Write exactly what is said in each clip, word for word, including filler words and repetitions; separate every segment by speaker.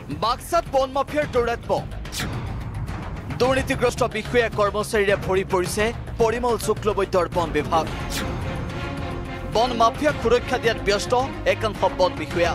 Speaker 1: বাক্সাত বন মাফিয়াৰ দৌৰাত্ম্য দুৰ্নীতিগ্ৰস্ত বিষয়া কৰ্মচাৰীৰে ভৰি পৰিছে পৰিমল শুক্লবৈদ্যৰ বন বিভাগ বন মাফিয়াক সুৰক্ষা দিয়াত ব্যস্ত একাংশ বন বিষয়া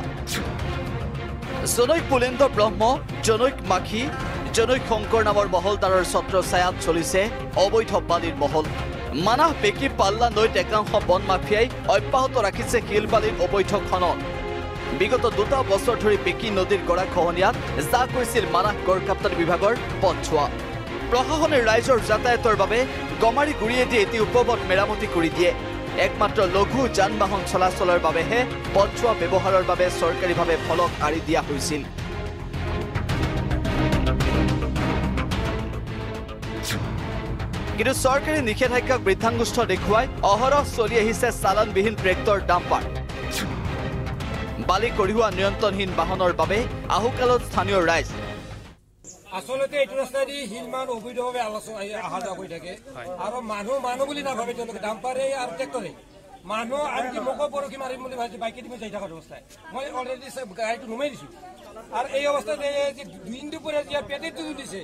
Speaker 1: জনৈক পুলেন্দ্ৰ ব্ৰহ্ম জনৈক মাখি জনৈক শংকৰ নামৰ মহলদাৰৰ ছত্ৰ ছায়াত চলিছে অবৈধ বালিৰ মহল মানাহ বেকি পাল্লা নৈত একাংশ বন মাফিয়াই অব্যাহত ৰাখিছে শিল বালিৰ অবৈধ খনন বিগত দুটা বছৰ ধৰি বেকি নদীৰ গৰা খহনীয়াত যা কৰিছিল মানাহ গড়কাপ্তানি বিভাগৰ পথছোৱা প্ৰশাসনে ৰাইজৰ যাতায়াতৰ বাবে গমাৰি গুৰিয়েদি এটি উপবন মেৰামতি কৰি দিয়ে একমাত্ৰ লঘু যান বাহন চলাচলৰ বাবেহে পথছোৱা ব্যৱহাৰৰ বাবে চৰকাৰীভাৱে ফলক আঁৰি দিয়া হৈছিল কিন্তু চৰকাৰী নিষেধাজ্ঞাক বৃদ্ধাংগুষ্ঠ দেখুৱাই অহৰহ চলি আহিছে চালানবিহীন ট্ৰেক্টৰ ডাম্পাৰ বালি কঢ়িওৱা নিয়ন্ত্ৰণহীন বাহনৰ বাবে আহুকালত স্থানীয় ৰাইজ
Speaker 2: আসলতে এইটো ৰাস্তাদি হিলমান অবৈধভাৱে অহা যোৱা কৰি থাকে আৰু মানুহ মানুহ বুলি নাভাবে তেওঁলোকে ডাম্পাৰে আৰু ট্ৰেক্টৰে মানুহ আনকি মোকো পৰখি মাৰিম বুলি ভাবিছে বাইকে দি যাই থকা অৱস্থায় মই অলৰেডি গাড়ীটো নুমাই দিছো আৰু এই অৱস্থাত দুই দিন দুপৰীয়া যেতিয়া পেটেটো দিছে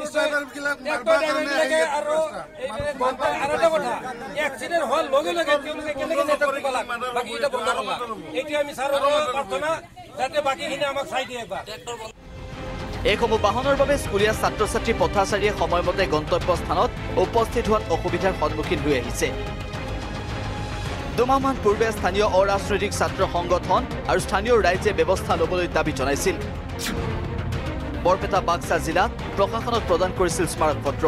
Speaker 2: আৰু আৰু এটা কথা এক্সিডেণ্ট হোৱাৰ লগে লগে তেওঁলোকে কেনেকৈ নেটৱৰ্ক পালাক বাকী এটা বন্ধ কৰলাক এইটো আমি ছাৰৰ প্ৰাৰ্থনা যাতে বাকীখিনি আমাক চাই দিয়ে একবাৰ
Speaker 1: এইসমূহ বাহনৰ বাবে স্কুলীয়া ছাত্ৰ ছাত্ৰী পথাচাৰীয়ে সময়মতে গন্তব্য স্থানত উপস্থিত হোৱাত অসুবিধাৰ সন্মুখীন হৈ আহিছে দুমাহমান পূৰ্বে স্থানীয় অৰাজনৈতিক ছাত্ৰ সংগঠন আৰু স্থানীয় ৰাইজে ব্যৱস্থা ল'বলৈ দাবী জনাইছিল বৰপেটা বাক্সা জিলাত প্ৰশাসনক প্ৰদান কৰিছিল স্মাৰক পত্ৰ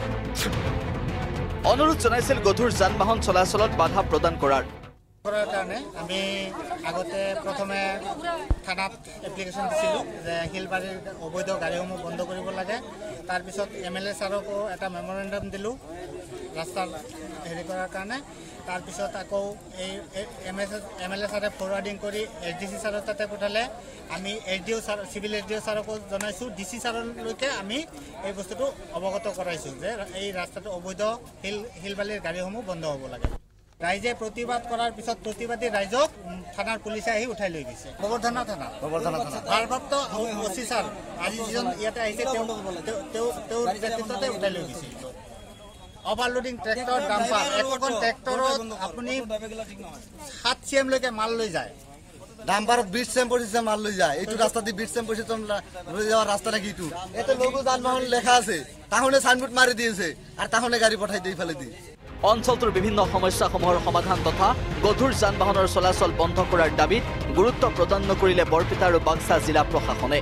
Speaker 1: অনুৰোধ জনাইছিল গধুৰ যান বাহন চলাচলত বাধা প্ৰদান কৰাৰ
Speaker 3: কৰাৰ কাৰণে আমি আগতে প্ৰথমে থানাত এপ্লিকেশ্যন দিছিলোঁ যে শিলবাৰীৰ অবৈধ গাড়ীসমূহ বন্ধ কৰিব লাগে তাৰপিছত এম এল এ ছাৰকো এটা মেমৰেণ্ডাম দিলোঁ ৰাস্তাৰ হেৰি কৰাৰ কাৰণে তাৰপিছত আকৌ এই M S M L A ছাৰে ফৰৱাৰ্ডিং কৰি এছ ডি চি ছাৰৰ তাতে পঠালে আমি S D O' sir civil S D O' ছাৰকো জনাইছোঁ ডি চি ছাৰলৈকে আমি এই বস্তুটো অৱগত কৰাইছোঁ যে এই ৰাস্তাটো অবৈধ শিল শিলবালিৰ গাড়ীসমূহ বন্ধ হ'ব লাগে ৰাইজে প্ৰতিবাদ কৰাৰ পিছত প্ৰতিবাদী ৰাইজক থানাৰ পুলিচে আহি উঠাই লৈ গৈছে গোবৰ্ধনা থানা গোবৰ্ধনা থানা ভাৰপ্ৰাপ্ত অচি ছাৰ আজি যিজন ইয়াতে আহিছে তেওঁ তেওঁৰ নেতৃত্বতে উঠাই লৈ গৈছে অভাৰলোডিং ট্ৰেক্টৰ ডাম্পাৰ এখন ট্ৰেক্টৰত আপুনি সাত চি এমলৈকে মাল লৈ যায়
Speaker 4: ডাম্পাৰত বিশ চেম পৰিছে মাল লৈ যায় এইটো ৰাস্তা দি বিশ চেম পৰিছে লৈ যাওয়ার রাস্তা নাকি এইটো এতে লঘু যানবাহন লেখা আছে তাহলে সাইনবোর্ড মারি দিয়েছে আর তাহলে গাড়ি পঠাই দিয়ে ফেলে দি
Speaker 1: অঞ্চলটোৰ বিভিন্ন সমস্যাসমূহৰ সমাধান তথা গধুৰ যান বাহনৰ চলাচল বন্ধ কৰাৰ দাবীত গুৰুত্ব প্ৰদান নকৰিলে বৰপেটা আৰু বাক্সা জিলা প্ৰশাসনে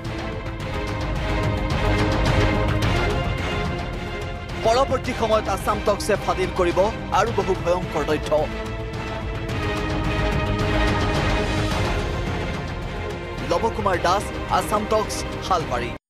Speaker 1: পৰৱৰ্তী সময়ত আছাম টক্সে ফাদিল কৰিব আৰু বহু ভয়ংকৰ তথ্য লৱ কুমাৰ দাস আছাম টক্স শালবাৰী।